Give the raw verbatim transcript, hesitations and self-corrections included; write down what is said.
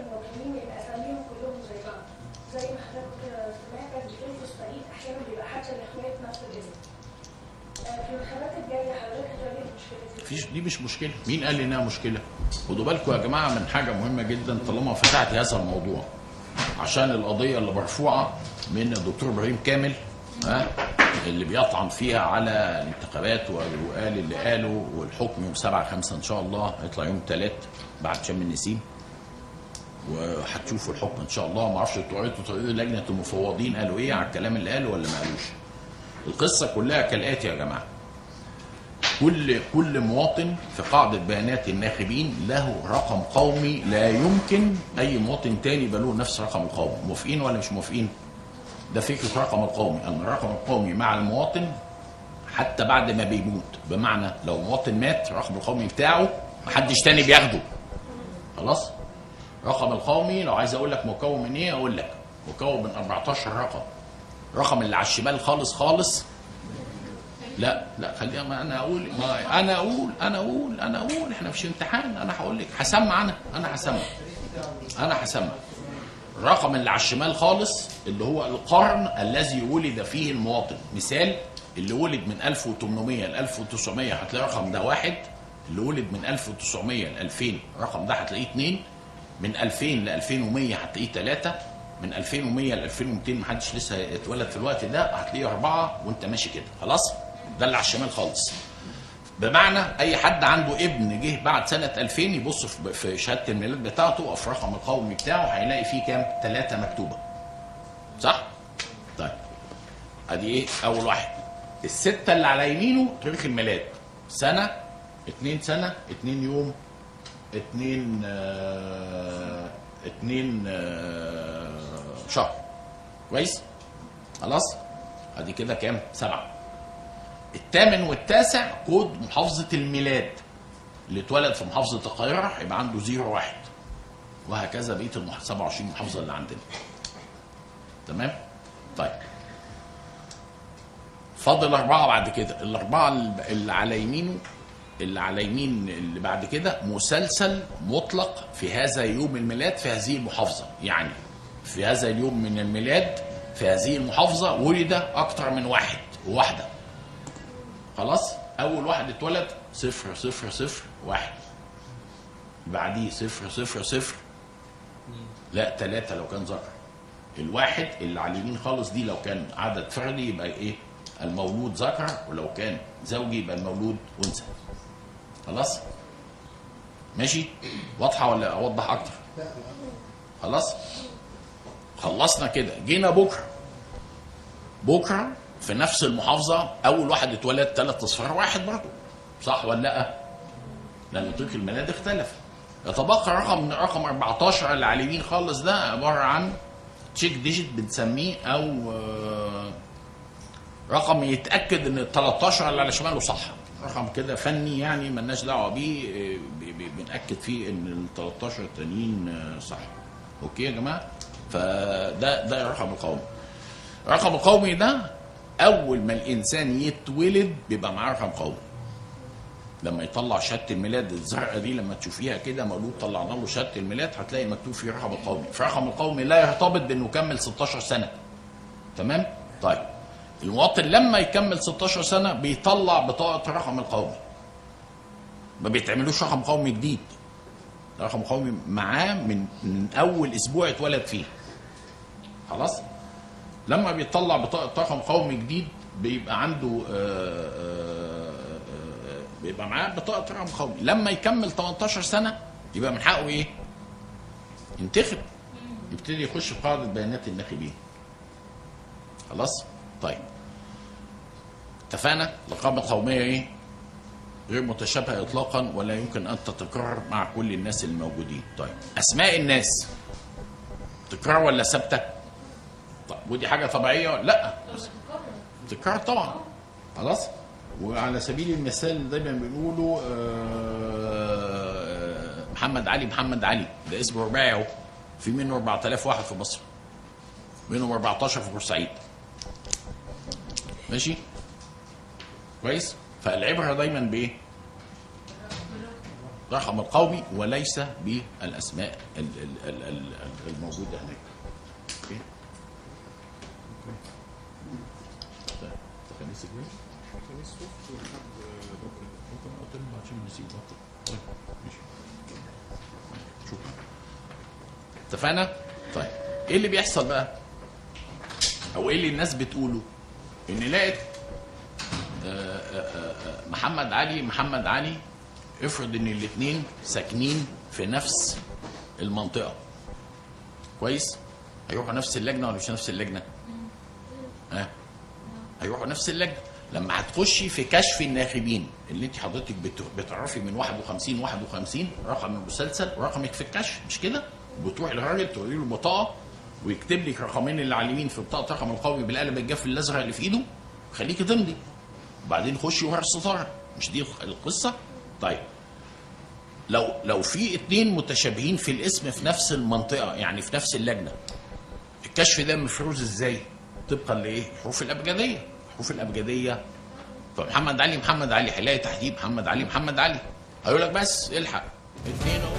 المواطنين يبقى اساميهم كلهم زي بعض، زي ما حضرتك سمعتك بتقول في الصعيد احيانا بيبقى حتى الاخوات نفس الاسم. في الانتخابات الجايه حضرتك هتواجه المشكله دي؟ مفيش، دي مش مشكله، مين قال انها مشكله؟ خدوا بالكم يا جماعه من حاجه مهمه جدا طالما فتحت هذا الموضوع، عشان القضيه اللي مرفوعه من الدكتور ابراهيم كامل ها اللي بيطعن فيها على الانتخابات وقال اللي قاله، والحكم يوم سبعة خمسة ان شاء الله هيطلع يوم ثلاث بعد شم النسيم، وهتشوفوا الحكم ان شاء الله. ما اعرفش انتوا قريتوا لجنه المفوضين قالوا ايه على الكلام اللي قاله ولا ما قالوش. القصه كلها كالاتي يا جماعه، كل كل مواطن في قاعده بيانات الناخبين له رقم قومي لا يمكن اي مواطن تاني يبقى له نفس رقم القومي. موافقين ولا مش موافقين؟ ده فكره الرقم القومي، ان الرقم القومي مع المواطن حتى بعد ما بيموت، بمعنى لو مواطن مات الرقم القومي بتاعه محدش تاني بياخده. خلاص؟ الرقم القومي لو عايز اقول لك مكون من ايه اقول لك مكون من أربعتاشر رقم. الرقم اللي على الشمال خالص خالص لا لا خلينا، ما انا اقول ما انا اقول انا اقول انا اقول احنا مش امتحان، انا هقول لك هسمع انا انا هسمع انا هسمع الرقم اللي على الشمال خالص اللي هو القرن الذي ولد فيه المواطن. مثال، اللي ولد من ألف وثمانمائة ل ألف وتسعمائة هتلاقي الرقم ده واحد، اللي ولد من ألف وتسعمائة ل ألفين الرقم ده هتلاقيه اثنين، من ألفين ل ألفين ومائة هتلاقيه ثلاثة، من ألفين ومائة ل ألفين ومئتين محدش لسه اتولد في الوقت ده هتلاقيه أربعة، وأنت ماشي كده. خلاص؟ ده اللي على الشمال خالص. بمعنى اي حد عنده ابن جه بعد سنه ألفين يبص في شهاده الميلاد بتاعته او في الرقم القومي بتاعه هيلاقي فيه كام؟ ثلاثه مكتوبه. صح؟ طيب ادي ايه؟ اول واحد. السته اللي على يمينه تاريخ الميلاد، سنه، اتنين سنه، اتنين يوم، اتنين آه اتنين آه شهر. كويس؟ خلاص؟ ادي كده كام؟ سبعه. الثامن والتاسع كود محافظة الميلاد، اللي اتولد في محافظة القاهرة هيبقى عنده زيرو واحد، وهكذا بقية ال سبعة وعشرين محافظة اللي عندنا. تمام؟ طيب. فاضل أربعة بعد كده، الأربعة اللي على يمينه اللي على يمين اللي بعد كده مسلسل مطلق في هذا يوم الميلاد في هذه المحافظة، يعني في هذا اليوم من الميلاد في هذه المحافظة ولد أكثر من واحد وواحدة. خلاص؟ أول واحد اتولد صفر صفر صفر واحد، بعديه صفر صفر صفر لا ثلاثة لو كان ذكر. الواحد اللي على اليمين خالص دي لو كان عدد فردي يبقى إيه؟ المولود ذكر، ولو كان زوجي يبقى المولود أنثى. خلاص؟ ماشي؟ واضحة ولا أوضح أكتر؟ خلاص؟ خلصنا كده، جينا بكرة. بكرة في نفس المحافظة أول واحد اتولد ثلاث أصفار واحد برضه. صح ولا لأ؟ لأن طريق الميلاد اختلف. يتبقى رقم رقم أربعتاشر اللي على اليمين خالص ده عبارة عن تشيك ديجيت بنسميه، أو رقم يتأكد إن ال تلتاشر اللي على شماله صح. رقم كده فني يعني مالناش دعوة بيه، بنأكد فيه إن ال تلتاشر التانيين صح. أوكي يا جماعة؟ فده ده الرقم القومي. الرقم القومي ده أول ما الإنسان يتولد بيبقى معاه رقم قومي. لما يطلع شهادة الميلاد الزرقاء دي لما تشوفيها كده مولود طلعنا له شهادة الميلاد هتلاقي مكتوب فيه الرقم القومي، فالرقم القومي لا يرتبط بإنه كمل ستاشر سنة. تمام؟ طيب المواطن لما يكمل ستاشر سنة بيطلع بطاقة الرقم القومي. ما بيتعملوش رقم قومي جديد. الرقم القومي معاه من من أول أسبوع اتولد فيه. خلاص؟ لما بيطلع بطاقة رقم قومي جديد بيبقى عنده آآ آآ بيبقى معاه بطاقة رقم قومي. لما يكمل تمنتاشر سنة يبقى من حقه ايه؟ ينتخب، يبتدي يخش في قاعدة بيانات الناخبين. خلاص؟ طيب اتفقنا؟ الإقامة القومية ايه؟ غير متشابهة إطلاقا ولا يمكن أن تتكرر مع كل الناس الموجودين. طيب أسماء الناس تكرار ولا ثابتة؟ طيب ودي حاجة طبيعية؟ لا تكرار طبعا. خلاص؟ وعلى سبيل المثال دايما بنقولوا محمد علي محمد علي، ده اسم رباعي اهو، في منه أربعة آلاف واحد في مصر، منهم أربعتاشر في بورسعيد. ماشي؟ كويس؟ فالعبرة دايما بايه؟ الرقم القومي وليس بالاسماء ال- ال- ال- ال- الموجوده هناك. اوكي. طيب خميس الجاي؟ خميس الصبح ولحد بكره. بكره قلت لهم عشان نسيب بكره. طيب ماشي. شكرا. اتفقنا؟ طيب ايه اللي بيحصل بقى؟ او ايه اللي الناس بتقوله؟ ان لقيت محمد علي محمد علي افرض ان الاثنين ساكنين في نفس المنطقه. كويس؟ هيروحوا نفس اللجنه ولا مش نفس اللجنه؟ ها؟ أه؟ هيروحوا نفس اللجنه. لما هتخشي في كشف الناخبين اللي انت حضرتك بتعرفي من واحد وخمسين واحد وخمسين رقم المسلسل رقمك في الكشف مش كده؟ بتروحي للراجل توري له البطاقه ويكتب لك رقمين اللي على اليمين في بطاقه الرقم القومي بالقلم الجاف الازرق اللي في ايده خليكي تمضي. وبعدين خشي ورا الستاره. مش دي القصه؟ طيب لو لو في اتنين متشابهين في الاسم في نفس المنطقه يعني في نفس اللجنه الكشف ده مفروض ازاي؟ طبقا لايه؟ الحروف الابجديه. الحروف الابجديه فمحمد علي محمد علي هيلاقي تحتيه محمد علي محمد علي هيقول لك بس الحق اتنين